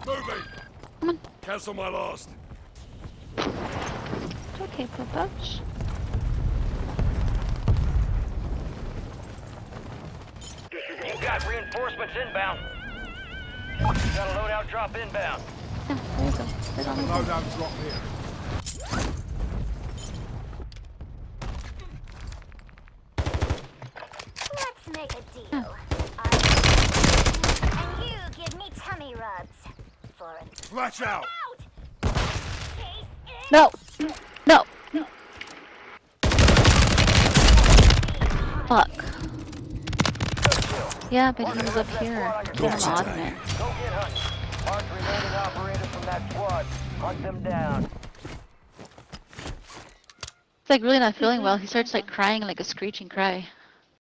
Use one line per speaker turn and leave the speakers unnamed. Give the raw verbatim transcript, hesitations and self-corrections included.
Moving.
Come on.
Cancel my last.
It's okay, Papa.
You got reinforcements inbound. You got a loadout drop inbound.
Yeah, there you go. Right on the phone.
Loadout drop here.
Let's make a deal.
Oh.
I and you give me tummy rubs. For an
Flash out.
out. Case in.
No! No! Fuck. Yeah, but he was up here. Get him on it.
Go get hunting. Mark remaining operators from that squad. Hunt them down.
He's like really not feeling well. He starts like crying like a screeching cry.